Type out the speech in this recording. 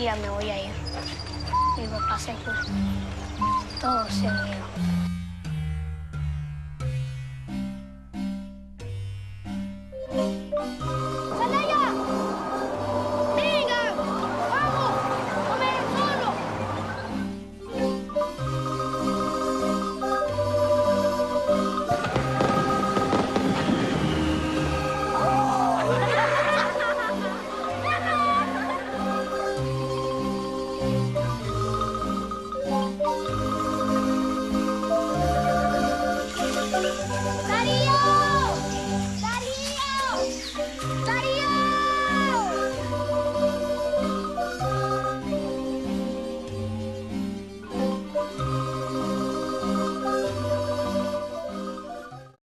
día me voy a ir. Mi papá se fue. Todos se han ido.